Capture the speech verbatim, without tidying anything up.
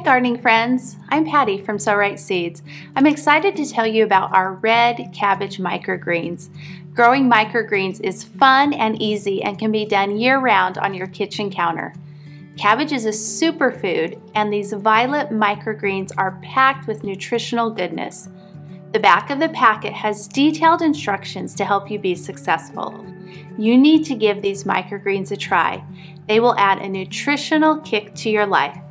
gardening friends, I'm Patty from Sow Right Seeds. I'm excited to tell you about our red cabbage microgreens. Growing microgreens is fun and easy and can be done year-round on your kitchen counter. Cabbage is a superfood, and these violet microgreens are packed with nutritional goodness. The back of the packet has detailed instructions to help you be successful. You need to give these microgreens a try. They will add a nutritional kick to your life.